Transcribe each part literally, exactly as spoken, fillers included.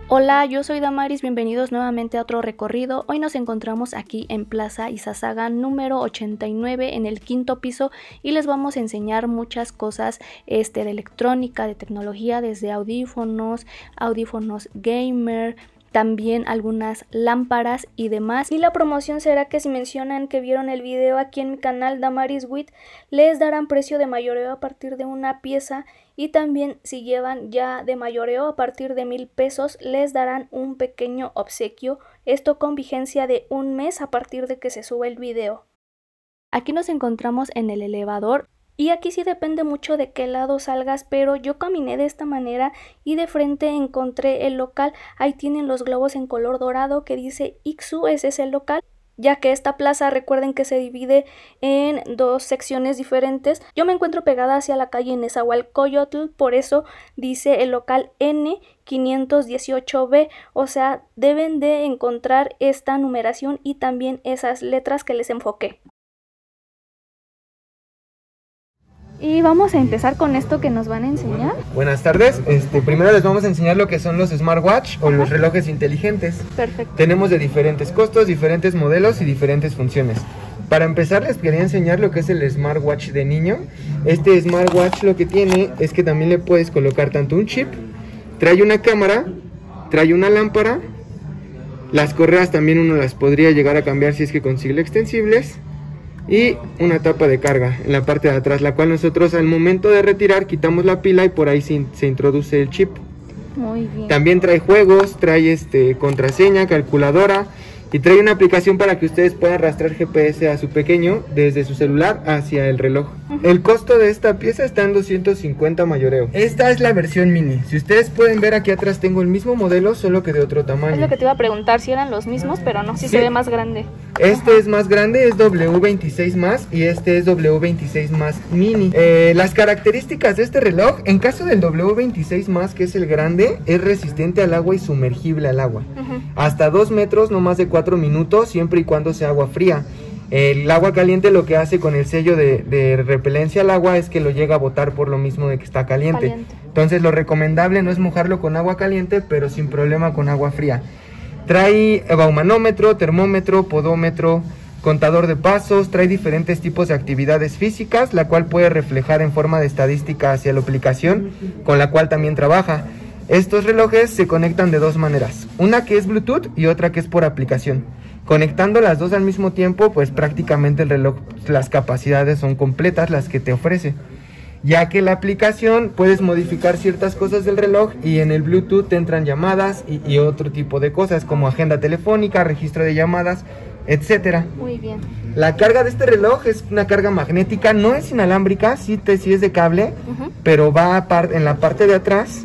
Hola, yo soy Damaris, bienvenidos nuevamente a otro recorrido. Hoy nos encontramos aquí en Plaza Izazaga número ochenta y nueve en el quinto piso y les vamos a enseñar muchas cosas este, de electrónica, de tecnología, desde audífonos, audífonos gamer, también algunas lámparas y demás. Y la promoción será que si mencionan que vieron el video aquí en mi canal Damaris Wit, les darán precio de mayoreo a partir de una pieza, y también si llevan ya de mayoreo a partir de mil pesos les darán un pequeño obsequio, esto con vigencia de un mes a partir de que se sube el video. Aquí nos encontramos en el elevador. Y aquí sí depende mucho de qué lado salgas, pero yo caminé de esta manera y de frente encontré el local. Ahí tienen los globos en color dorado que dice Ixu, ese es el local. Ya que esta plaza, recuerden que se divide en dos secciones diferentes. Yo me encuentro pegada hacia la calle Nezahualcóyotl, por eso dice el local N quinientos dieciocho B, o sea, deben de encontrar esta numeración y también esas letras que les enfoqué. Y vamos a empezar con esto que nos van a enseñar. Buenas tardes, este, primero les vamos a enseñar lo que son los smartwatch o Ajá. los relojes inteligentes. Perfecto. Tenemos de diferentes costos, diferentes modelos y diferentes funciones. Para empezar les quería enseñar lo que es el smartwatch de niño. Este smartwatch lo que tiene es que también le puedes colocar tanto un chip, trae una cámara, trae una lámpara, las correas también uno las podría llegar a cambiar si es que consigue extensibles, y una tapa de carga en la parte de atrás, la cual nosotros al momento de retirar quitamos la pila y por ahí se, se introduce el chip. Muy bien. También trae juegos, trae este contraseña, calculadora y trae una aplicación para que ustedes puedan arrastrar G P S a su pequeño desde su celular hacia el reloj. Uh-huh. El costo de esta pieza está en doscientos cincuenta mayoreo. Esta es la versión mini. Si ustedes pueden ver, aquí atrás tengo el mismo modelo, solo que de otro tamaño. Es lo que te iba a preguntar, si eran los mismos, pero no, si sí. se ve más grande. Este uh-huh. es más grande, es W veintiséis más, y este es W veintiséis más mini. Eh, las características de este reloj, en caso del W veintiséis más, que es el grande, es resistente al agua y sumergible al agua. Uh-huh. Hasta dos metros, no más de cuatro minutos, siempre y cuando sea agua fría. El agua caliente lo que hace con el sello de, de repelencia al agua es que lo llega a botar por lo mismo de que está caliente. caliente. Entonces lo recomendable no es mojarlo con agua caliente, pero sin problema con agua fría. Trae baumanómetro, termómetro, podómetro, contador de pasos, trae diferentes tipos de actividades físicas, la cual puede reflejar en forma de estadística hacia la aplicación con la cual también trabaja. Estos relojes se conectan de dos maneras, una que es Bluetooth y otra que es por aplicación. Conectando las dos al mismo tiempo, pues prácticamente el reloj, las capacidades son completas las que te ofrece. Ya que la aplicación puedes modificar ciertas cosas del reloj y en el Bluetooth te entran llamadas y, y otro tipo de cosas como agenda telefónica, registro de llamadas, etcétera. Muy bien. La carga de este reloj es una carga magnética, no es inalámbrica, sí, te, sí es de cable, uh-huh. pero va a par, en la parte de atrás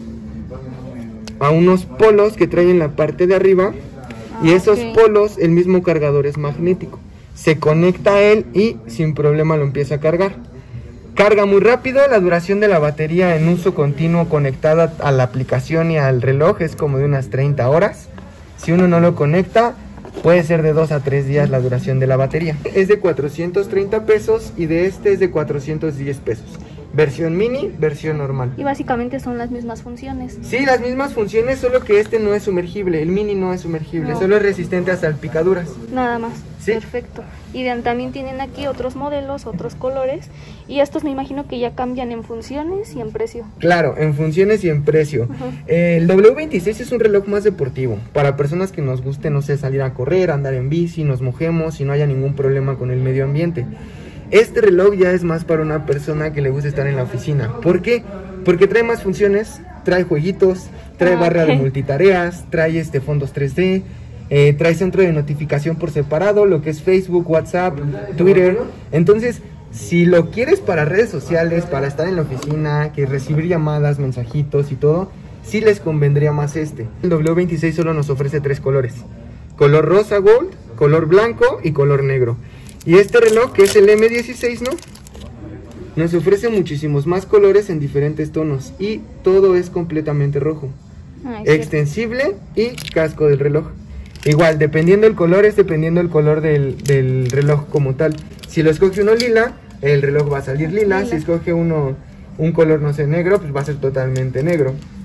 a unos polos que traen en la parte de arriba. Y esos okay. polos, el mismo cargador es magnético. Se conecta a él y sin problema lo empieza a cargar. Carga muy rápido, la duración de la batería en uso continuo conectada a la aplicación y al reloj es como de unas treinta horas. Si uno no lo conecta, puede ser de dos a tres días la duración de la batería. Es de cuatrocientos treinta pesos y de este es de cuatrocientos diez pesos. Versión mini, versión normal. Y básicamente son las mismas funciones. Sí, las mismas funciones, solo que este no es sumergible, el mini no es sumergible, no. solo es resistente a salpicaduras. Nada más. ¿Sí? Perfecto. Y también tienen aquí otros modelos, otros colores, y estos me imagino que ya cambian en funciones y en precio. Claro, en funciones y en precio. Uh-huh. eh, el W veintiséis es un reloj más deportivo, para personas que nos guste, no sé, salir a correr, andar en bici, nos mojemos y no haya ningún problema con el medio ambiente. Este reloj ya es más para una persona que le gusta estar en la oficina. ¿Por qué? Porque trae más funciones, trae jueguitos, trae ah, barra okay. de multitareas, trae este fondos tres D, eh, trae centro de notificación por separado, lo que es Facebook, WhatsApp, Twitter. Entonces, si lo quieres para redes sociales, para estar en la oficina, que recibir llamadas, mensajitos y todo, sí les convendría más este. El W veintiséis solo nos ofrece tres colores: color rosa gold, color blanco y color negro. Y este reloj, que es el M dieciséis, ¿no? Nos ofrece muchísimos más colores en diferentes tonos y todo es completamente rojo. Ah, es extensible y casco del reloj. Igual, dependiendo el color, es dependiendo el color del, del reloj como tal. Si lo escoge uno lila, el reloj va a salir lila. lila. Si escoge uno un color, no sé, negro, pues va a ser totalmente negro.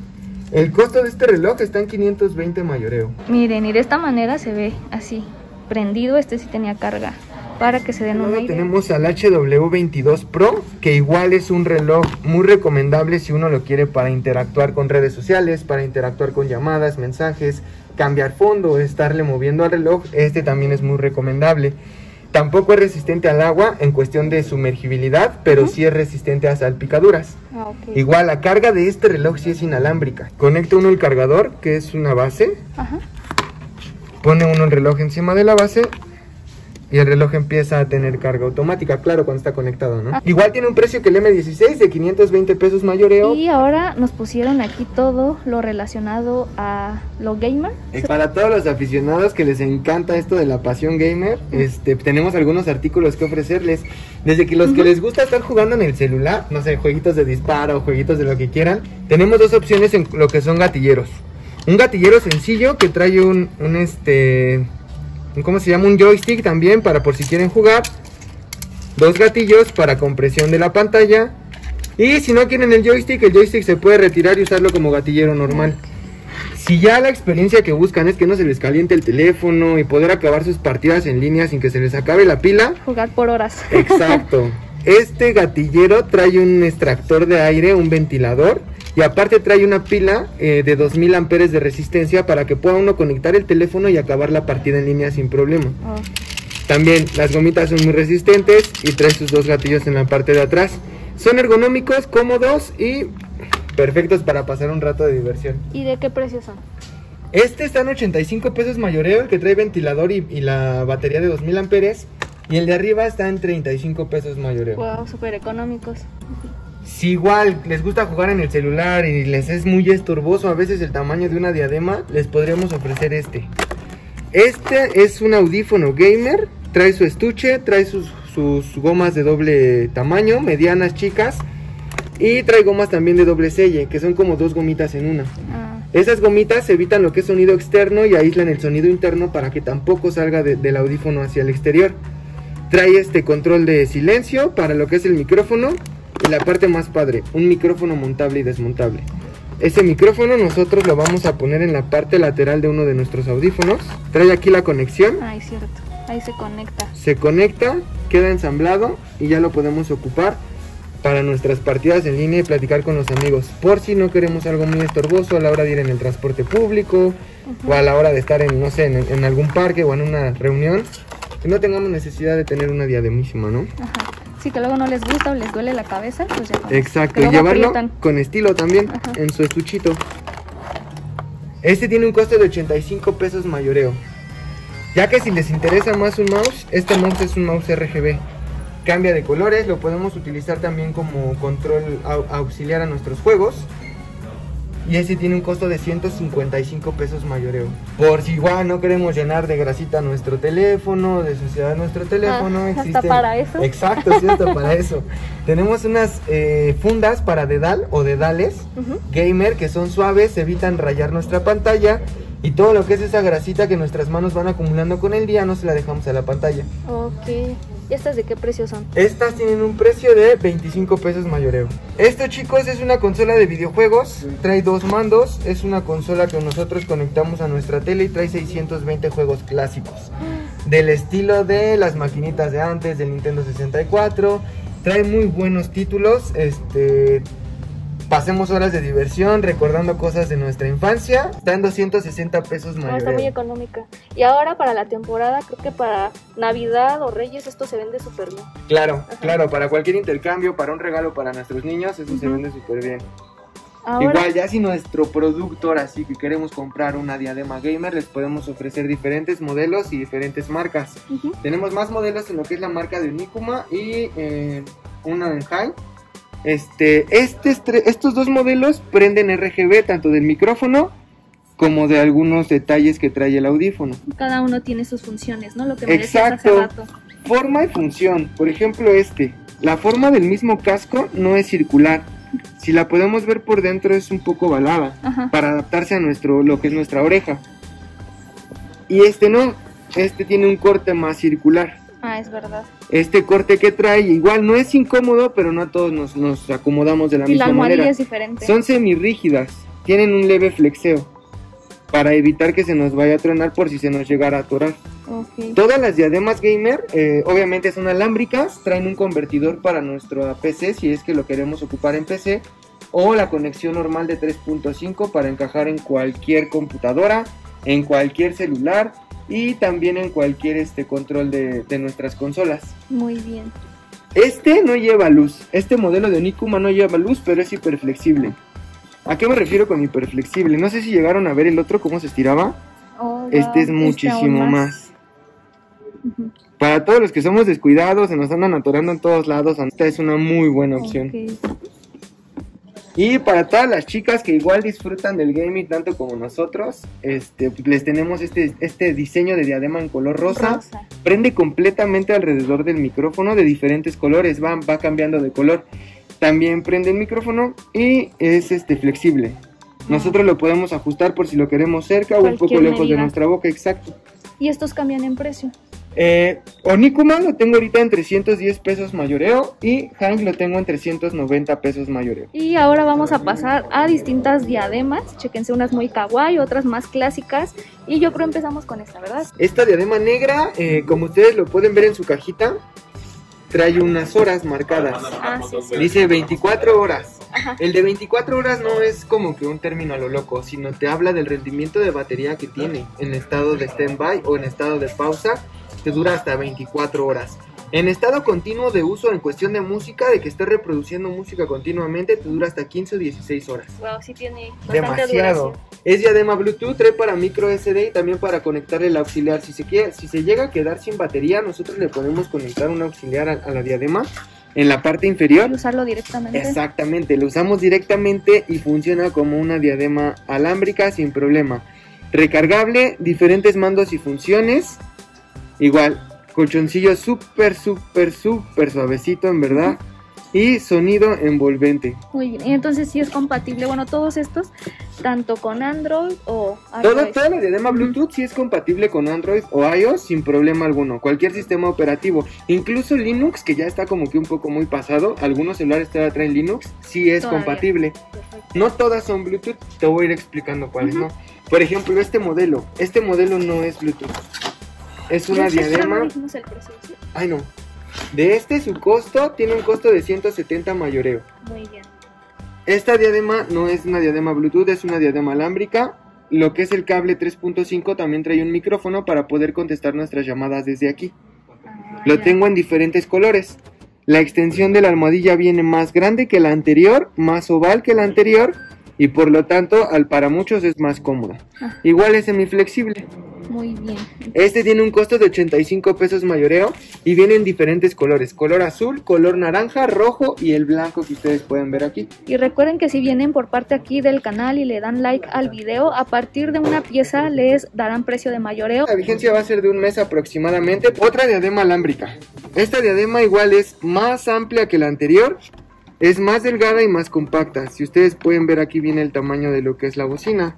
El costo de este reloj está en quinientos veinte mayoreo. Miren, y de esta manera se ve así, prendido. Este sí tenía carga para que se den una Luego idea. tenemos al H W veintidós Pro, que igual es un reloj muy recomendable si uno lo quiere para interactuar con redes sociales, para interactuar con llamadas, mensajes, cambiar fondo, estarle moviendo al reloj. Este también es muy recomendable. Tampoco es resistente al agua en cuestión de sumergibilidad, pero uh-huh. sí es resistente a salpicaduras. Ah, okay. Igual la carga de este reloj sí es inalámbrica. Conecta uno el cargador, que es una base. Ajá. Pone uno el reloj encima de la base y el reloj empieza a tener carga automática, claro, cuando está conectado, ¿no? Ah. Igual tiene un precio que el M dieciséis de quinientos veinte pesos mayoreo. Y ahora nos pusieron aquí todo lo relacionado a lo gamer. Para todos los aficionados que les encanta esto de la pasión gamer, uh-huh. este, tenemos algunos artículos que ofrecerles. Desde que los uh-huh. que les gusta estar jugando en el celular, no sé, jueguitos de disparo, jueguitos de lo que quieran, tenemos dos opciones en lo que son gatilleros. Un gatillero sencillo que trae un, un este... ¿cómo se llama? Un joystick también para por si quieren jugar. Dos gatillos para compresión de la pantalla. Y si no quieren el joystick, el joystick se puede retirar y usarlo como gatillero normal. Si ya la experiencia que buscan es que no se les caliente el teléfono y poder acabar sus partidas en línea sin que se les acabe la pila, jugar por horas. Exacto. Este gatillero trae un extractor de aire, un ventilador. Y aparte trae una pila eh, de dos mil amperes de resistencia para que pueda uno conectar el teléfono y acabar la partida en línea sin problema. Oh. También las gomitas son muy resistentes y trae sus dos gatillos en la parte de atrás. Son ergonómicos, cómodos y perfectos para pasar un rato de diversión. ¿Y de qué precio son? Este está en ochenta y cinco pesos mayoreo, el que trae ventilador y, y la batería de dos mil amperes. Y el de arriba está en treinta y cinco pesos mayoreo. Wow, súper económicos. Si igual les gusta jugar en el celular y les es muy estorboso a veces el tamaño de una diadema, les podríamos ofrecer este. Este es un audífono gamer, trae su estuche, trae sus, sus gomas de doble tamaño, medianas, chicas. Y trae gomas también de doble selle, que son como dos gomitas en una. Ah. Esas gomitas evitan lo que es sonido externo y aíslan el sonido interno para que tampoco salga de, del audífono hacia el exterior. Trae este control de silencio para lo que es el micrófono. Y la parte más padre, un micrófono montable y desmontable. Ese micrófono nosotros lo vamos a poner en la parte lateral de uno de nuestros audífonos. Trae aquí la conexión. Ay, cierto. Ahí se conecta. Se conecta, queda ensamblado y ya lo podemos ocupar para nuestras partidas en línea y platicar con los amigos. Por si no queremos algo muy estorboso a la hora de ir en el transporte público, uh-huh. o a la hora de estar en, no sé, en, en algún parque o en una reunión, que no tengamos necesidad de tener una diademísima, ¿no? Ajá. Sí, que luego no les gusta o les duele la cabeza, pues ya. Exacto, y llevarlo aprietan. Con estilo también. Ajá. En su estuchito. Este tiene un costo de ochenta y cinco pesos mayoreo. Ya que si les interesa más un mouse, este mouse es un mouse R G B. Cambia de colores, lo podemos utilizar también como control au auxiliar a nuestros juegos. Y este tiene un costo de ciento cincuenta y cinco pesos mayoreo. Por si igual no queremos llenar de grasita nuestro teléfono, de suciedad nuestro teléfono. Ah, existen... ¿hasta para eso? Exacto, sí, hasta para eso. Tenemos unas eh, fundas para dedal o dedales uh-huh. gamer que son suaves, evitan rayar nuestra pantalla. Y todo lo que es esa grasita que nuestras manos van acumulando con el día no se la dejamos a la pantalla. Ok. ¿Y estas de qué precio son? Estas tienen un precio de veinticinco pesos mayoreo. Esto, chicos, es una consola de videojuegos. Trae dos mandos. Es una consola que nosotros conectamos a nuestra tele y trae seiscientos veinte juegos clásicos. Del estilo de las maquinitas de antes, del Nintendo sesenta y cuatro. Trae muy buenos títulos. Este... Pasemos horas de diversión recordando cosas de nuestra infancia. Está en doscientos sesenta pesos mayoreo. No, está muy económica. Y ahora para la temporada, creo que para Navidad o Reyes esto se vende súper bien. Claro, Ajá. claro, para cualquier intercambio, para un regalo para nuestros niños, eso uh-huh. se vende súper bien. Ahora... Igual ya si nuestro productor, así que queremos comprar una diadema gamer, les podemos ofrecer diferentes modelos y diferentes marcas. Uh-huh. Tenemos más modelos en lo que es la marca de Unicuma y eh, una en High. Este, este, estos dos modelos prenden R G B tanto del micrófono como de algunos detalles que trae el audífono. Cada uno tiene sus funciones, ¿no? Lo que me Exacto. decías hace rato. Forma y función. Por ejemplo, este, la forma del mismo casco no es circular. Si la podemos ver por dentro es un poco ovalada. Ajá. Para adaptarse a nuestro, lo que es nuestra oreja. Y este no, este tiene un corte más circular. Ah, es verdad. Este corte que trae igual no es incómodo, pero no a todos nos, nos acomodamos de la y misma la manera. Y la es diferente. Son semirrígidas. tienen un leve flexeo para evitar que se nos vaya a tronar por si se nos llegara a atorar. Okay. Todas las diademas gamer eh, obviamente son alámbricas, traen un convertidor para nuestro P C si es que lo queremos ocupar en P C, o la conexión normal de tres punto cinco para encajar en cualquier computadora, en cualquier celular y también en cualquier este control de, de nuestras consolas. Muy bien. Este no lleva luz, este modelo de Onikuma no lleva luz, pero es hiperflexible. ¿A qué me refiero con hiperflexible? No sé si llegaron a ver el otro cómo se estiraba. Oh, wow. Este es muchísimo más. más. Uh-huh. Para todos los que somos descuidados, se nos andan atorando en todos lados, esta es una muy buena opción. Okay. Y para todas las chicas que igual disfrutan del gaming tanto como nosotros, este, les tenemos este, este diseño de diadema en color rosa. rosa. Prende completamente alrededor del micrófono de diferentes colores, va, va cambiando de color. También prende el micrófono y es este flexible. Nosotros lo podemos ajustar por si lo queremos cerca Cualquier o un poco lejos medida. de nuestra boca, exacto. ¿Y estos cambian en precio? Eh, Onikuma lo tengo ahorita en trescientos diez pesos mayoreo y Hank lo tengo en trescientos noventa pesos mayoreo. Y ahora vamos a pasar a distintas diademas, chequense, unas muy kawaii, otras más clásicas, y yo creo empezamos con esta, ¿verdad? Esta diadema negra, eh, como ustedes lo pueden ver en su cajita, trae unas horas marcadas. Ah, sí, sí. Dice veinticuatro horas. Ajá. El de veinticuatro horas no es como que un término a lo loco, sino te habla del rendimiento de batería que tiene en estado de stand-by o en estado de pausa, que dura hasta veinticuatro horas. En estado continuo de uso, en cuestión de música, de que estés reproduciendo música continuamente, te dura hasta quince o dieciséis horas. Wow, sí tiene bastante demasiado. Duración. Es diadema Bluetooth, trae para micro S D y también para conectarle el auxiliar. Si se quiere, si se llega a quedar sin batería, nosotros le podemos conectar un auxiliar a, a la diadema en la parte inferior. Y usarlo directamente. Exactamente, lo usamos directamente y funciona como una diadema alámbrica sin problema. Recargable, diferentes mandos y funciones. Igual, colchoncillo súper, súper, súper suavecito, en verdad. Y sonido envolvente. Muy bien, y entonces sí es compatible, bueno, todos estos, tanto con Android o iOS. Todo, toda la diadema Bluetooth sí es compatible con Android o iOS sin problema alguno. Cualquier sistema operativo, incluso Linux, que ya está como que un poco muy pasado, algunos celulares todavía traen Linux, sí es Todavía. compatible. Perfecto. No todas son Bluetooth, te voy a ir explicando cuáles, uh-huh. ¿no? Por ejemplo, este modelo, este modelo no es Bluetooth. Es una este diadema... el precio, ¿sí? Ay, no. De este, su costo, tiene un costo de ciento setenta mayoreo. Muy bien. Esta diadema no es una diadema Bluetooth, es una diadema alámbrica. Lo que es el cable tres punto cinco también trae un micrófono para poder contestar nuestras llamadas desde aquí. Ah, Lo ya. tengo en diferentes colores. La extensión de la almohadilla viene más grande que la anterior, más oval que la anterior, y por lo tanto, al para muchos es más cómoda. Ah. Igual es semiflexible. Muy bien. Este tiene un costo de ochenta y cinco pesos mayoreo y viene en diferentes colores, color azul, color naranja, rojo y el blanco que ustedes pueden ver aquí. Y recuerden que si vienen por parte aquí del canal y le dan like al video, a partir de una pieza les darán precio de mayoreo. La vigencia va a ser de un mes aproximadamente. Otra diadema alámbrica. Esta diadema igual es más amplia que la anterior, es más delgada y más compacta. Si ustedes pueden ver, aquí viene el tamaño de lo que es la bocina.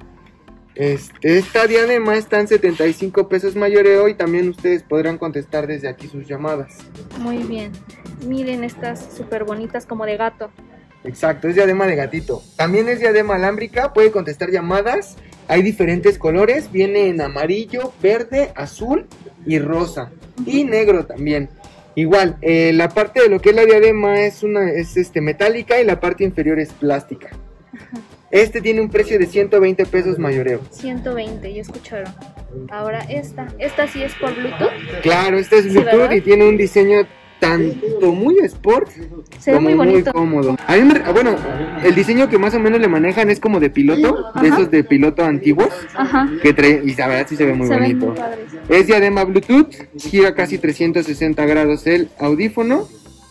Este, esta diadema está en setenta y cinco pesos mayoreo y también ustedes podrán contestar desde aquí sus llamadas. Muy bien, miren estas súper bonitas como de gato. Exacto, es diadema de gatito. También es diadema alámbrica, puede contestar llamadas. Hay diferentes colores, viene en amarillo, verde, azul y rosa. Y negro también. Igual, eh, la parte de lo que es la diadema es, una, es este, metálica y la parte inferior es plástica. Ajá. Este tiene un precio de ciento veinte pesos mayoreo. ciento veinte, ya escucharon. Ahora esta, esta sí es por Bluetooth. Claro, esta es Bluetooth, sí, y tiene un diseño tanto muy sport Se como ve muy, bonito. muy cómodo. A mí me, bueno, el diseño que más o menos le manejan es como de piloto, Ajá. de esos de piloto antiguos. Ajá. Que trae, y la verdad sí se ve muy se bonito. Muy es diadema Bluetooth, gira casi trescientos sesenta grados el audífono.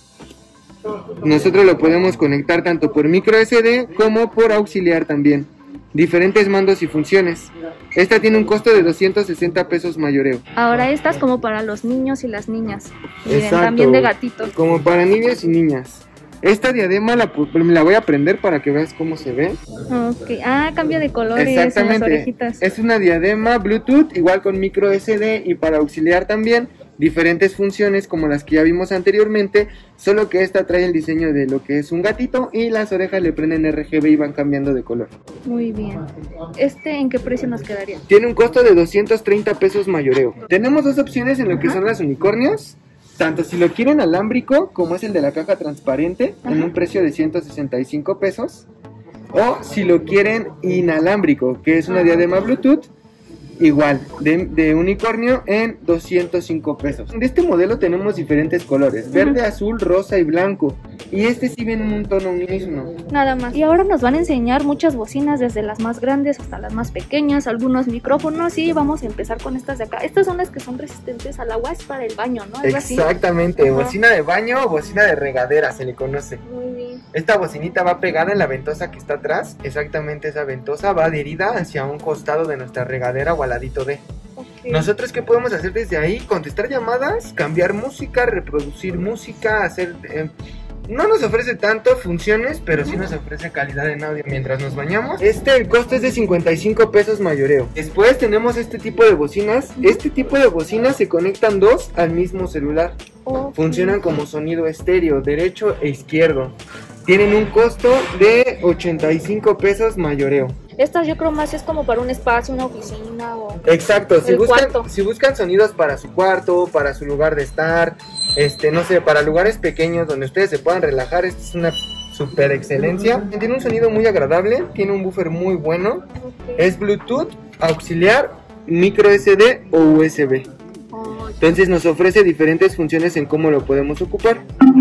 Nosotros lo podemos conectar tanto por micro S D como por auxiliar también. Diferentes mandos y funciones. Esta tiene un costo de doscientos sesenta pesos mayoreo. Ahora estas como para los niños y las niñas. Miren, Exacto, también de gatitos. Como para niños y niñas. Esta diadema la, la voy a prender para que veas cómo se ve. Okay. Ah, cambia de colores. Exactamente. En las orejitas. Es una diadema Bluetooth, igual con micro S D y para auxiliar también. diferentes funciones como las que ya vimos anteriormente, solo que esta trae el diseño de lo que es un gatito y las orejas le prenden R G B y van cambiando de color. Muy bien. ¿Este en qué precio nos quedaría? Tiene un costo de doscientos treinta pesos mayoreo. Tenemos dos opciones en lo que son las unicornios, tanto si lo quieren alámbrico como es el de la caja transparente, Ajá. en un precio de ciento sesenta y cinco pesos, o si lo quieren inalámbrico, que es una diadema Bluetooth, igual, de, de unicornio en doscientos cinco pesos. De este modelo tenemos diferentes colores, verde, azul, rosa y blanco. Y este sí viene en un tono unísono. Nada más. Y ahora nos van a enseñar muchas bocinas, desde las más grandes hasta las más pequeñas, algunos micrófonos, y vamos a empezar con estas de acá. Estas son las que son resistentes al agua, es para el baño, ¿no? ¿Algo Exactamente, así? Bocina de baño o bocina de regadera se le conoce. Muy bien. Esta bocinita va pegada en la ventosa que está atrás, exactamente esa ventosa va adherida hacia un costado de nuestra regadera o al ladito de. Okay. Nosotros, ¿qué podemos hacer desde ahí? Contestar llamadas, cambiar música, reproducir música, hacer... Eh, no nos ofrece tanto funciones, pero sí nos ofrece calidad en audio mientras nos bañamos. Este, el costo es de cincuenta y cinco pesos mayoreo. Después tenemos este tipo de bocinas. Este tipo de bocinas se conectan dos al mismo celular. Okay. Funcionan como sonido estéreo, derecho e izquierdo. Tienen un costo de ochenta y cinco pesos mayoreo. Estas yo creo más es como para un espacio, una oficina o... Exacto, si buscan, si buscan sonidos para su cuarto, para su lugar de estar, este, no sé, para lugares pequeños donde ustedes se puedan relajar, esta es una super excelencia. Tiene un sonido muy agradable, tiene un buffer muy bueno, okay. Es Bluetooth, auxiliar, micro S D o U S B. Oh, entonces nos ofrece diferentes funciones en cómo lo podemos ocupar.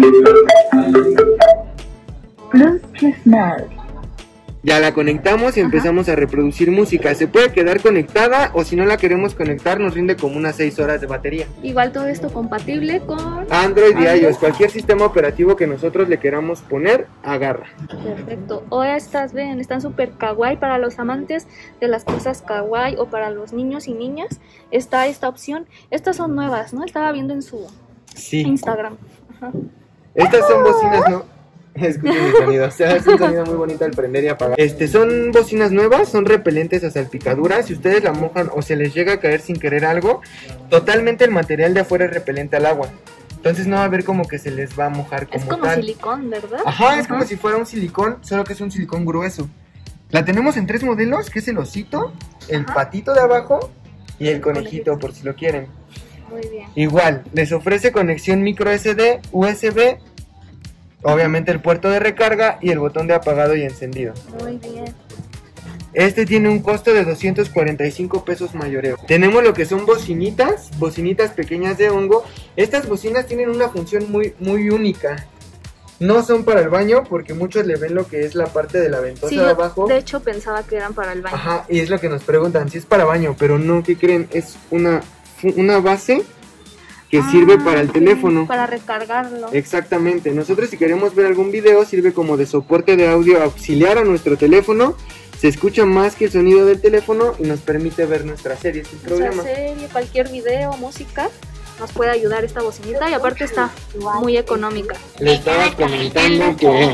Ya la conectamos y Ajá. empezamos a reproducir música. Se puede quedar conectada o si no la queremos conectar nos rinde como unas seis horas de batería. Igual todo esto compatible con Android y iOS. Cualquier sistema operativo que nosotros le queramos poner, agarra. Perfecto. O estas, ven, están súper kawaii para los amantes de las cosas kawaii o para los niños y niñas. Está esta opción. Estas son nuevas, ¿no? Estaba viendo en su sí. Instagram. Ajá. Estas son bocinas, ¿no? Escuchen el sonido, o sea, es un sonido muy bonito al prender y apagar. Este, son bocinas nuevas, son repelentes a salpicaduras. Si ustedes la mojan o se les llega a caer sin querer algo, totalmente el material de afuera es repelente al agua. Entonces no va a ver como que se les va a mojar como tal. Es como tal. Silicón, ¿verdad? Ajá, Ajá, es como si fuera un silicón, solo que es un silicón grueso. La tenemos en tres modelos, que es el osito, el Ajá. patito de abajo y el conejito, por si lo quieren. Muy bien. Igual, les ofrece conexión micro S D, U S B, obviamente el puerto de recarga y el botón de apagado y encendido. Muy bien. Este tiene un costo de doscientos cuarenta y cinco pesos mayoreo. Tenemos lo que son bocinitas, bocinitas pequeñas de hongo. Estas bocinas tienen una función muy, muy única. No son para el baño porque muchos le ven lo que es la parte de la ventosa sí, de abajo. De hecho pensaba que eran para el baño. Ajá, y es lo que nos preguntan, si es para baño, pero no, ¿qué creen? Es una, una base que ah, sirve para el teléfono. Para recargarlo. Exactamente. Nosotros si queremos ver algún video sirve como de soporte de audio auxiliar a nuestro teléfono. Se escucha más que el sonido del teléfono y nos permite ver nuestra serie sin problema. Nuestra serie, cualquier video, música, nos puede ayudar esta bocinita y aparte está muy económica. Le estaba comentando que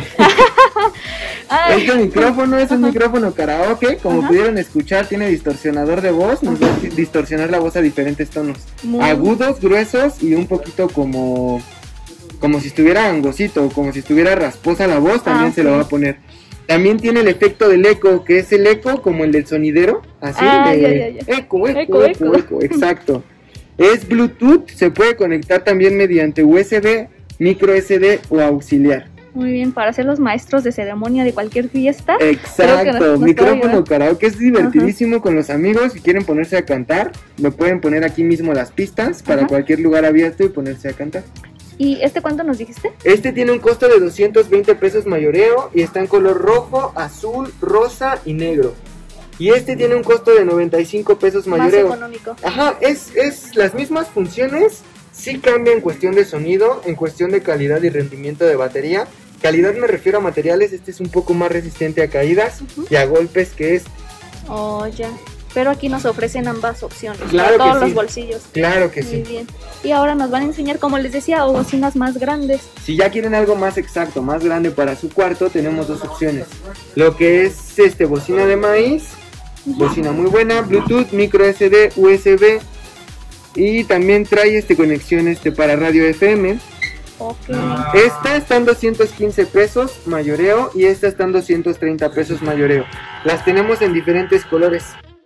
este micrófono es un micrófono karaoke, como Ajá. pudieron escuchar, tiene distorsionador de voz, nos va a distorsionar la voz a diferentes tonos, muy agudos, gruesos y un poquito como como si estuviera angosito, como si estuviera rasposa la voz, también ah, se sí. lo va a poner. También tiene el efecto del eco, que es el eco como el del sonidero, así ah, de ya, ya, ya. Eco, eco, eco, eco, eco, eco, exacto. Es Bluetooth, se puede conectar también mediante U S B, micro S D o auxiliar. Muy bien, para ser los maestros de ceremonia de cualquier fiesta. Exacto, nos, nos micrófono karaoke, es divertidísimo. Ajá. Con los amigos, si quieren ponerse a cantar, lo pueden poner aquí mismo las pistas para Ajá. cualquier lugar abierto y ponerse a cantar. ¿Y este cuánto nos dijiste? Este tiene un costo de doscientos veinte pesos mayoreo y está en color rojo, azul, rosa y negro. Y este tiene un costo de noventa y cinco pesos mayoreo. Más económico. Ajá, es, es las mismas funciones, sí cambia en cuestión de sonido, en cuestión de calidad y rendimiento de batería. Calidad me refiero a materiales, este es un poco más resistente a caídas uh-huh. y a golpes que este. Oh, ya. Pero aquí nos ofrecen ambas opciones, claro para todos sí. los bolsillos. Claro que Muy sí. bien. Y ahora nos van a enseñar, como les decía, bocinas más grandes. Si ya quieren algo más exacto, más grande para su cuarto, tenemos dos opciones. Lo que es este bocina de maíz, uh-huh. bocina muy buena, Bluetooth, micro S D, U S B, Y también trae este conexión este para radio F M. Okay. Esta está en doscientos quince pesos mayoreo y esta está en doscientos treinta pesos mayoreo. Las tenemos en diferentes colores.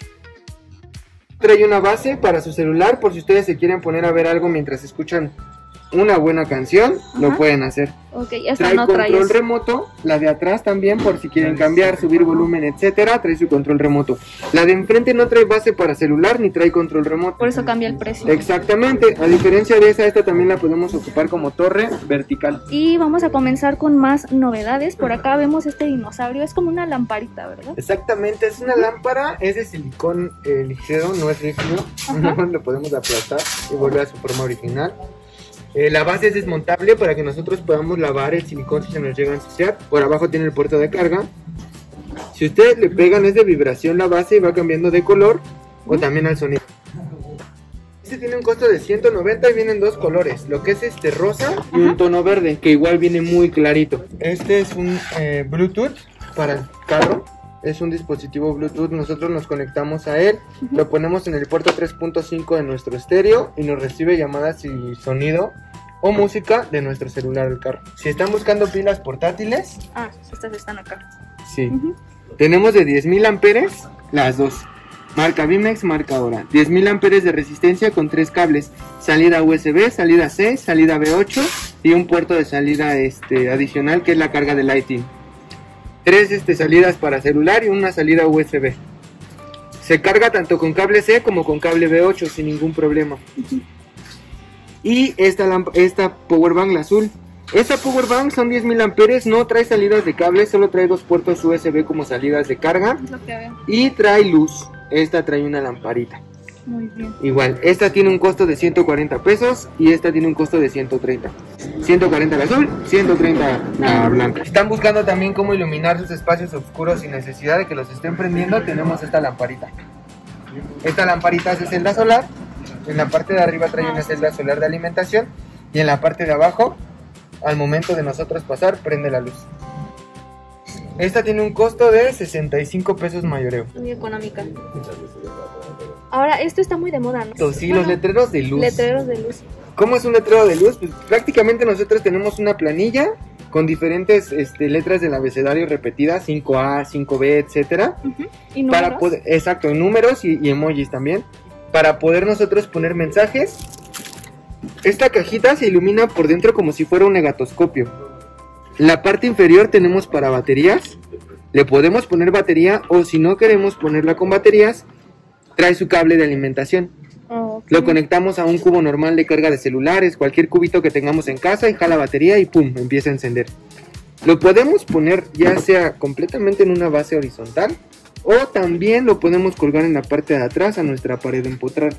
Trae una base para su celular por si ustedes se quieren poner a ver algo mientras escuchan una buena canción. Ajá. Lo pueden hacer. Okay, esta trae no control trae remoto, la de atrás también por si quieren cambiar, subir volumen, etcétera. Trae su control remoto. La de enfrente no trae base para celular ni trae control remoto. Por eso cambia el precio. Exactamente, a diferencia de esa, esta también la podemos ocupar como torre vertical. Y vamos a comenzar con más novedades. Por acá vemos este dinosaurio, es como una lamparita, ¿verdad? Exactamente, es una lámpara, es de silicón eh, ligero, no es rígido. Lo podemos aplastar y volver a su forma original. Eh, la base es desmontable para que nosotros podamos lavar el silicón si se nos llega a ensuciar. Por abajo tiene el puerto de carga. Si ustedes le pegan es de vibración la base y va cambiando de color o también al sonido. Este tiene un costo de ciento noventa y vienen dos colores, lo que es este rosa y un tono verde, que igual viene muy clarito. Este es un eh, Bluetooth para el carro. Es un dispositivo Bluetooth, nosotros nos conectamos a él, uh-huh. Lo ponemos en el puerto tres punto cinco de nuestro estéreo y nos recibe llamadas y sonido o música de nuestro celular del carro. Si están buscando pilas portátiles... Ah, estas están acá. Sí. Uh-huh. Tenemos de diez mil amperes, las dos. Marca Bimex, marca Ahora. diez mil amperes de resistencia con tres cables. Salida U S B, salida C, salida B ocho y un puerto de salida este, adicional que es la carga de Lightning. Tres este, salidas para celular y una salida U S B. Se carga tanto con cable C como con cable B ocho sin ningún problema. Uh-huh. Y esta, esta Powerbank, la azul. Esta Powerbank son diez mil amperes, no trae salidas de cable, solo trae dos puertos U S B como salidas de carga. Es lo que veo. Y trae luz. Esta trae una lamparita. Muy bien. Igual, esta tiene un costo de ciento cuarenta pesos y esta tiene un costo de ciento treinta. ciento cuarenta la azul, ciento treinta la blanca. Están buscando también cómo iluminar sus espacios oscuros sin necesidad de que los estén prendiendo. Tenemos esta lamparita. Esta lamparita es celda solar. En la parte de arriba trae una celda solar de alimentación y en la parte de abajo, al momento de nosotros pasar, prende la luz. Esta tiene un costo de sesenta y cinco pesos mayoreo. Muy económica. Ahora, esto está muy de moda, ¿no? Sí, bueno, los letreros de luz. Letreros de luz. ¿Cómo es un letrero de luz? Pues prácticamente nosotros tenemos una planilla con diferentes este, letras del abecedario repetidas, cinco A, cinco B, etcétera. Uh-huh. ¿Y números? Para poder, exacto, números y, y emojis también. Para poder nosotros poner mensajes. Esta cajita se ilumina por dentro como si fuera un negatoscopio. La parte inferior tenemos para baterías. Le podemos poner batería o si no queremos ponerla con baterías, trae su cable de alimentación. Oh, okay. Lo conectamos a un cubo normal de carga de celulares, cualquier cubito que tengamos en casa y jala batería y pum, empieza a encender. Lo podemos poner ya sea completamente en una base horizontal o también lo podemos colgar en la parte de atrás a nuestra pared empotrada.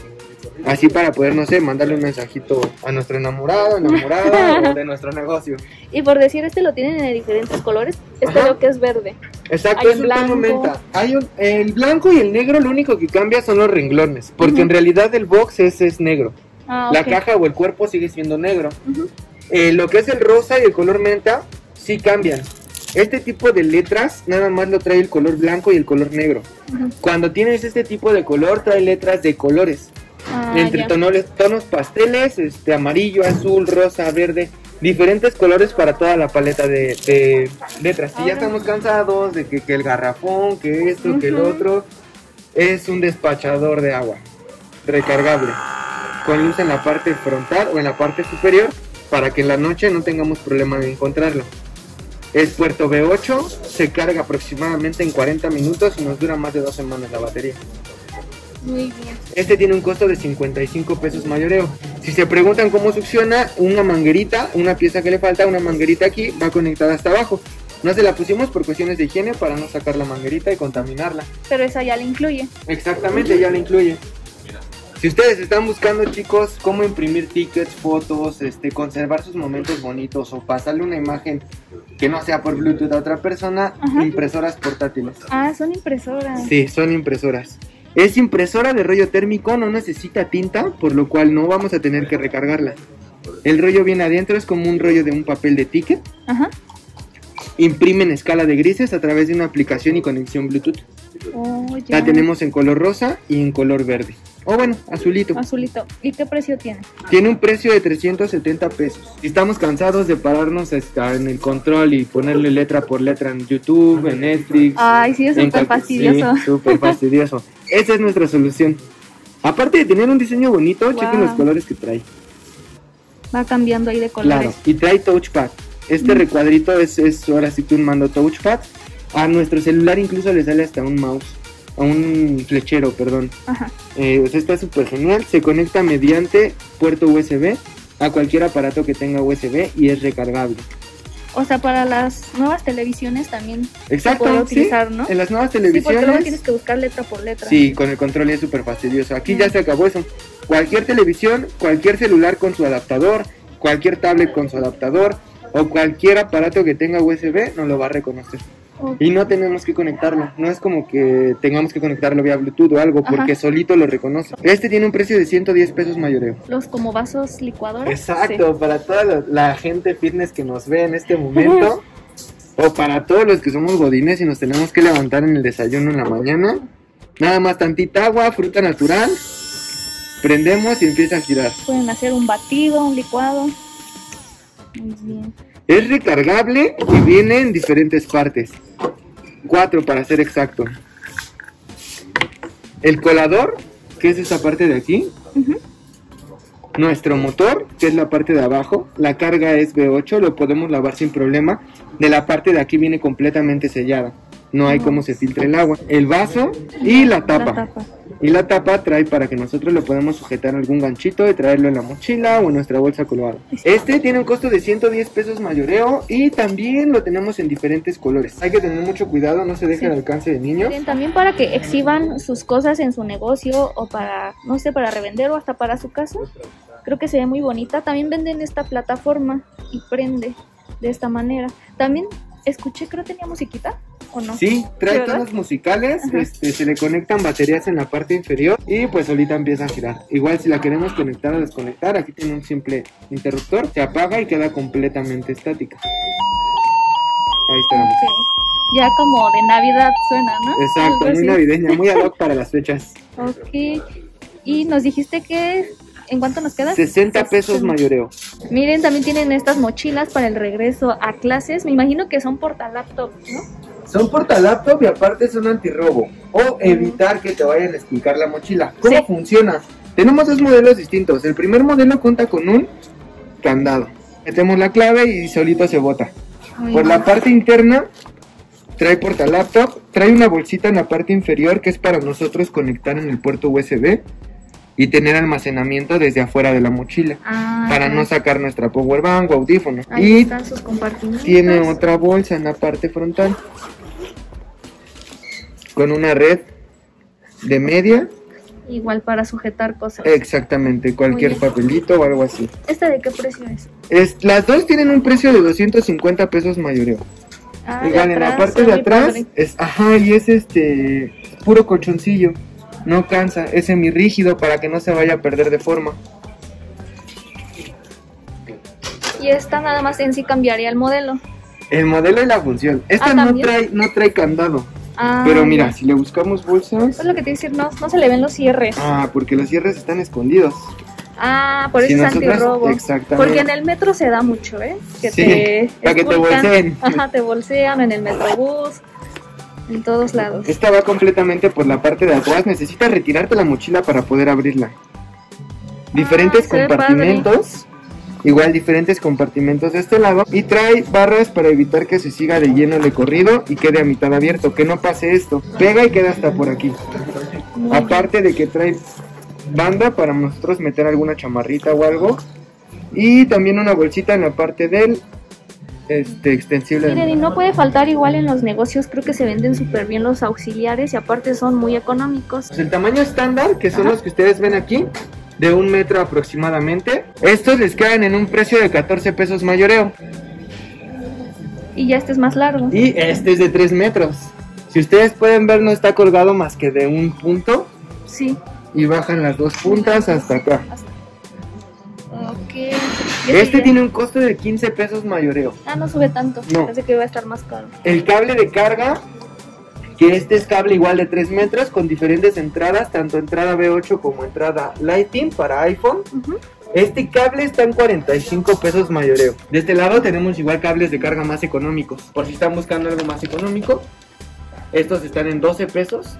Así para poder, no sé, mandarle un mensajito a nuestro enamorado, enamorada o de nuestro negocio. Y por decir, este lo tienen en diferentes colores. Este Ajá. Lo que es verde. Exacto, es un tono menta. Hay un, el blanco y el negro lo único que cambia son los renglones. Porque uh-huh. en realidad el box es, es negro. Ah, La okay. caja o el cuerpo sigue siendo negro. Uh-huh. eh, Lo que es el rosa y el color menta sí cambian. Este tipo de letras nada más lo trae el color blanco y el color negro. Uh-huh. Cuando tienes este tipo de color trae letras de colores. Ah, entre tonos, tonos pasteles, este amarillo, azul, rosa, verde, diferentes colores para toda la paleta de, de letras. Si ya estamos cansados de que, que el garrafón, que esto, uh-huh. que el otro, es un despachador de agua recargable con luz en la parte frontal o en la parte superior para que en la noche no tengamos problema de encontrarlo. Es puerto B ocho, se carga aproximadamente en cuarenta minutos y nos dura más de dos semanas la batería. Muy bien. Este tiene un costo de cincuenta y cinco pesos mayoreo. Si se preguntan cómo succiona, una manguerita, una pieza que le falta, una manguerita aquí, va conectada hasta abajo. No se la pusimos por cuestiones de higiene para no sacar la manguerita y contaminarla. Pero esa ya la incluye. Exactamente, ya la incluye. Si ustedes están buscando, chicos, cómo imprimir tickets, fotos, este, conservar sus momentos bonitos o pasarle una imagen que no sea por Bluetooth a otra persona, Ajá. impresoras portátiles. Ah, son impresoras. Sí, son impresoras. Es impresora de rollo térmico, no necesita tinta, por lo cual no vamos a tener que recargarla. El rollo viene adentro, es como un rollo de un papel de ticket. Ajá. Imprime en escala de grises a través de una aplicación y conexión Bluetooth. Oh, ya. La tenemos en color rosa y en color verde. O bueno, azulito. Azulito. ¿Y qué precio tiene? Tiene un precio de trescientos setenta pesos. Si estamos cansados de pararnos hasta en el control y ponerle letra por letra en YouTube, en Netflix. Ay, sí, es súper fastidioso. Sí, súper fastidioso. Esa es nuestra solución. Aparte de tener un diseño bonito, wow. Chequen los colores que trae. Va cambiando ahí de colores. Claro, y trae touchpad. Este mm. recuadrito es, es ahora sí que un mando touchpad. A nuestro celular incluso le sale hasta un mouse. A un flechero, perdón. Ajá. Eh, o sea, está súper genial. Se conecta mediante puerto U S B a cualquier aparato que tenga U S B y es recargable. O sea, para las nuevas televisiones también. Exacto, se puede utilizar, sí, ¿no? En las nuevas televisiones. Sí, porque luego tienes que buscar letra por letra. Sí, con el control es súper fastidioso. Aquí mm. ya se acabó eso. Cualquier televisión, cualquier celular con su adaptador, cualquier tablet con su adaptador o cualquier aparato que tenga U S B nos lo va a reconocer. Okay. Y no tenemos que conectarlo, no es como que tengamos que conectarlo vía Bluetooth o algo, porque Ajá. solito lo reconoce. Este tiene un precio de ciento diez pesos mayoreo. Los como vasos licuadores. Exacto, sí. Para toda la, la gente fitness que nos ve en este momento, uh-huh. o para todos los que somos godines y nos tenemos que levantar en el desayuno en la mañana, nada más tantita agua, fruta natural, prendemos y empieza a girar. Pueden hacer un batido, un licuado. Muy bien. Es recargable y viene en diferentes partes. Cuatro para ser exacto. El colador, que es esta parte de aquí. Uh-huh. Nuestro motor, que es la parte de abajo. La carga es B ocho, lo podemos lavar sin problema. De la parte de aquí viene completamente sellada. No hay uh-huh. cómo se filtre el agua. El vaso y la tapa. La tapa. Y la tapa trae para que nosotros le podamos sujetar algún ganchito y traerlo en la mochila o en nuestra bolsa colgada. Este tiene un costo de ciento diez pesos mayoreo y también lo tenemos en diferentes colores. Hay que tener mucho cuidado, no se deje al sí. alcance de niños. Bien, también para que exhiban sus cosas en su negocio o para, no sé, para revender o hasta para su casa. Creo que se ve muy bonita. También venden esta plataforma y prende de esta manera. También escuché, creo que tenía musiquita. ¿O no? Sí, trae tonos musicales, este, se le conectan baterías en la parte inferior y pues solita empieza a girar. Igual si la queremos conectar o desconectar, aquí tiene un simple interruptor, se apaga y queda completamente estática. Ahí está. Okay. Ya como de Navidad suena, ¿no? Exacto, muy así. Navideña, muy ad hoc para las fechas. Ok, y nos dijiste que... ¿En cuánto nos queda? sesenta pesos mayoreo. Miren, también tienen estas mochilas para el regreso a clases. Me imagino que son portalaptop, ¿no? Son portalaptop y aparte son antirrobo. O evitar que te vayan a explicar la mochila. ¿Cómo sí. funciona? Tenemos dos modelos distintos. El primer modelo cuenta con un candado. Metemos la clave y solito se bota. Muy Por bien. La parte interna trae portalaptop. Trae una bolsita en la parte inferior que es para nosotros conectar en el puerto U S B. Y tener almacenamiento desde afuera de la mochila ah, para no sacar nuestra power bank o audífono. Ahí y están sus compartimentos. Tiene otra bolsa en la parte frontal con una red de media. Igual para sujetar cosas. Exactamente, cualquier papelito o algo así. ¿Esta de qué precio es? es? Las dos tienen un precio de doscientos cincuenta pesos mayoreo. Ah, Igual en la parte de atrás es, ajá, y es este puro colchoncillo. No cansa, es semirrígido para que no se vaya a perder de forma. Y esta nada más en sí cambiaría el modelo. El modelo y la función. Esta ah, no trae no trae candado. Ah, pero mira, ya. Si le buscamos bolsas... Es lo que te decir, no, no se le ven los cierres. Ah, porque los cierres están escondidos. Ah, por eso si es nosotros, antirrobo. Exactamente. Porque en el metro se da mucho, ¿eh? Que sí, te para que te bolseen. Ajá, te bolsean en el metrobús. En todos lados. Esta va completamente por la parte de atrás. Necesitas retirarte la mochila para poder abrirla. Diferentes ah, compartimentos. Igual diferentes compartimentos de este lado. Y trae barras para evitar que se siga de lleno el recorrido y quede a mitad abierto. Que no pase esto. Pega y queda hasta por aquí. Muy Aparte bien. de que trae banda para nosotros meter alguna chamarrita o algo. Y también una bolsita en la parte del... Este, extensible. Miren, y no puede faltar igual en los negocios, creo que se venden súper bien los auxiliares y aparte son muy económicos. Pues el tamaño estándar, que son Ajá. los que ustedes ven aquí, de un metro aproximadamente, estos les quedan en un precio de catorce pesos mayoreo. Y ya este es más largo. Y este es de tres metros. Si ustedes pueden ver, no está colgado más que de un punto. Sí. Y bajan las dos puntas hasta acá. Hasta... Ok. Este tiene un costo de quince pesos mayoreo. Ah, no sube tanto. No. Parece que va a estar más caro. El cable de carga que este es cable igual de tres metros con diferentes entradas, tanto entrada B ocho como entrada Lightning para iPhone. Uh-huh. Este cable está en cuarenta y cinco pesos mayoreo. De este lado tenemos igual cables de carga más económicos, por si están buscando algo más económico. Estos están en doce pesos.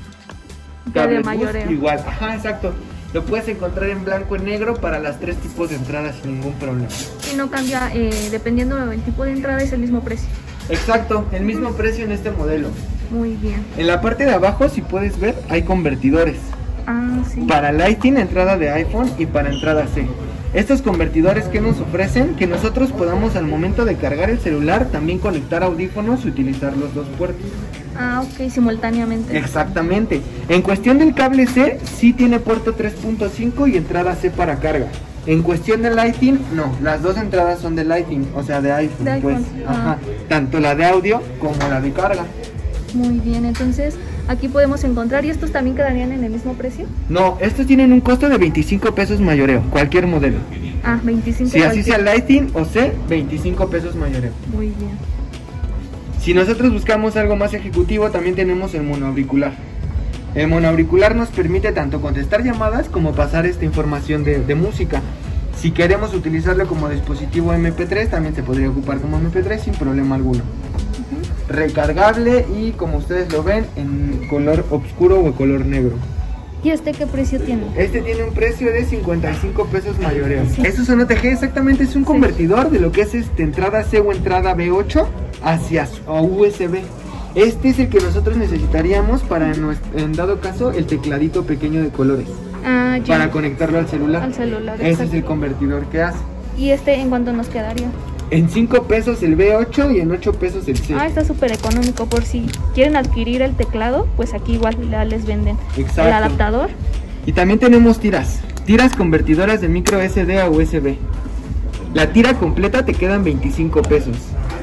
Cable de mayoreo. Igual, ajá, exacto. Lo puedes encontrar en blanco y negro para las tres tipos de entradas sin ningún problema. Y no cambia, eh, dependiendo del tipo de entrada, es el mismo precio. Exacto, el mismo uh-huh. precio en este modelo. Muy bien. En la parte de abajo, si puedes ver, hay convertidores. Ah, sí. Para Lightning, entrada de iPhone, y para entrada C. Estos convertidores que nos ofrecen, que nosotros podamos al momento de cargar el celular también conectar audífonos y utilizar los dos puertos. Ah, ok, simultáneamente. Exactamente. En cuestión del cable C, sí tiene puerto tres punto cinco y entrada C para carga. En cuestión de Lightning, no, las dos entradas son de Lightning, o sea de iPhone, de iPhone. pues, Ah. ajá, tanto la de audio como la de carga. Muy bien, entonces aquí podemos encontrar, ¿y estos también quedarían en el mismo precio? No, estos tienen un costo de veinticinco pesos mayoreo, cualquier modelo. Ah, veinticinco. Si así sea Lightning o C, veinticinco pesos mayoreo. Muy bien. Si nosotros buscamos algo más ejecutivo, también tenemos el monoauricular. El monoauricular nos permite tanto contestar llamadas como pasar esta información de, de música. Si queremos utilizarlo como dispositivo eme pe tres, también se podría ocupar como eme pe tres sin problema alguno. Uh-huh. Recargable y, como ustedes lo ven, en color oscuro o color negro. ¿Y este qué precio tiene? Este tiene un precio de cincuenta y cinco pesos mayoreo. Sí. Eso es un O T G, exactamente, es un convertidor sí. de lo que es este, entrada C o entrada B ocho hacia U S B. Este es el que nosotros necesitaríamos para, en, nuestro, en dado caso, el tecladito pequeño de colores. Ah, ya. Para conectarlo al celular. Al celular, Ese exacto. es el convertidor que hace. ¿Y este en cuánto nos quedaría? En cinco pesos el B ocho y en ocho pesos el C. Ah, está súper económico. Por si quieren adquirir el teclado, pues aquí igual les venden. Exacto. El adaptador. Y también tenemos tiras. Tiras convertidoras de micro ese de a U S B. La tira completa te quedan veinticinco pesos.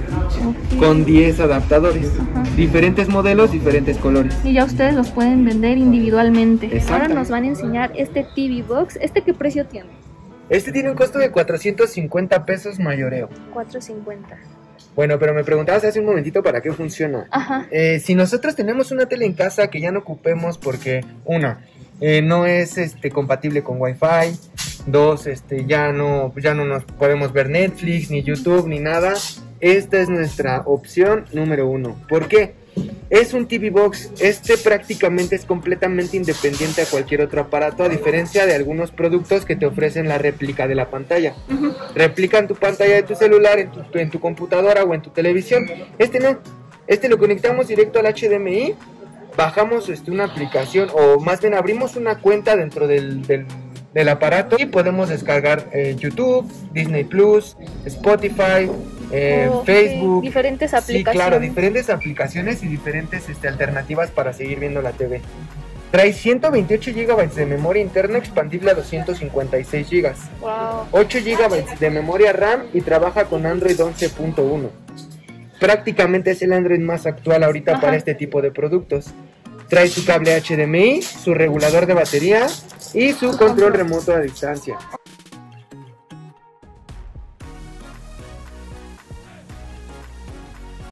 Okay. Con diez adaptadores. Ajá. Diferentes modelos, diferentes colores. Y ya ustedes los pueden vender individualmente. Ahora nos van a enseñar este T V Box. ¿Este qué precio tiene? Este tiene un costo de cuatrocientos cincuenta pesos mayoreo. cuatrocientos cincuenta. Bueno, pero me preguntabas hace un momentito para qué funciona. Ajá. Eh, si nosotros tenemos una tele en casa que ya no ocupemos porque, una, eh, no es este, compatible con Wi-Fi, dos, este, ya no, ya no nos podemos ver Netflix, ni YouTube, ni nada, esta es nuestra opción número uno. ¿Por qué? Es un T V Box, este prácticamente es completamente independiente a cualquier otro aparato, a diferencia de algunos productos que te ofrecen la réplica de la pantalla. Uh-huh. Replican tu pantalla de tu celular en tu, en tu computadora o en tu televisión. Este no, este lo conectamos directo al H D M I, bajamos este, una aplicación, o más bien abrimos una cuenta dentro del, del, del aparato y podemos descargar eh, YouTube, Disney Plus, Spotify, Eh, oh, Facebook, sí, diferentes aplicaciones. Sí, claro, diferentes aplicaciones y diferentes este, alternativas para seguir viendo la T V. Trae ciento veintiocho gigabytes de memoria interna expandible a doscientos cincuenta y seis gigas. Wow. ocho gigabytes de memoria RAM y trabaja con Android once punto uno. Prácticamente es el Android más actual ahorita. Ajá. Para este tipo de productos. Trae su cable H D M I, su regulador de batería y su control remoto a distancia.